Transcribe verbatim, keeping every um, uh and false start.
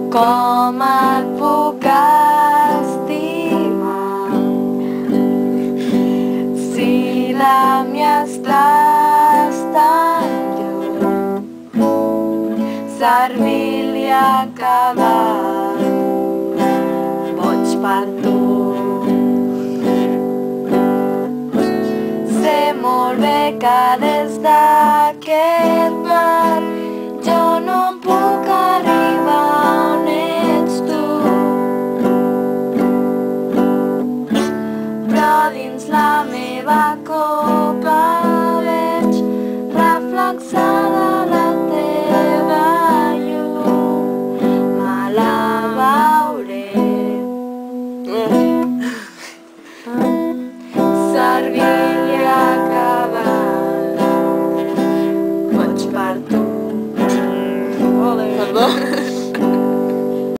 Com et puc estimar si la mi estàs tan lluny? Servir-li ha acabat, boig per tu. Sé molt bé que des d'aquest mar jo no puc arribar on ets tu, però dins la meva copa veig reflexada la teva llum. Me la veuré servir-li ha acabat, boig per tu. Perdó.